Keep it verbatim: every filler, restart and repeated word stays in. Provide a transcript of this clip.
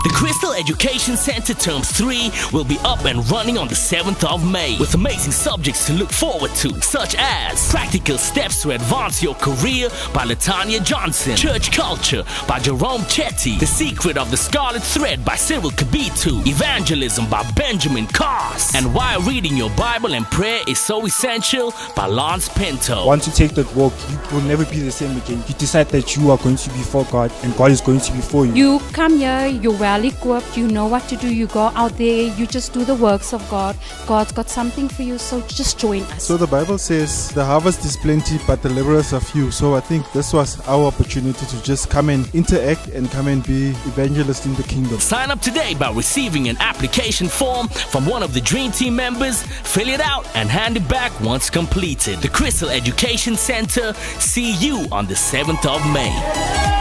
The Crystal Education Center Term three will be up and running on the seventh of May with amazing subjects to look forward to, such as Practical Steps to Advance Your Career by Latanya Johnson, Church Culture by Jerome Chetty, The Secret of the Scarlet Thread by Cyril Kabitu, Evangelism by Benjamin Cars, and Why Reading Your Bible and Prayer is So Essential by Lance Pinto. Once you take that walk, you will never be the same again. You decide that you are going to be for God and God is going to be for you. You come here, you're well equipped, you know what to do, you go out there, you just do the works of God. God's got something for you, so just join us. So the Bible says the harvest is plenty but the laborers are few. So I think this was our opportunity to just come and interact and come and be evangelists in the kingdom. Sign up today by receiving an application form from one of the Dream Team members, fill it out and hand it back once completed. The Crystal Education Center, see you on the seventh of May.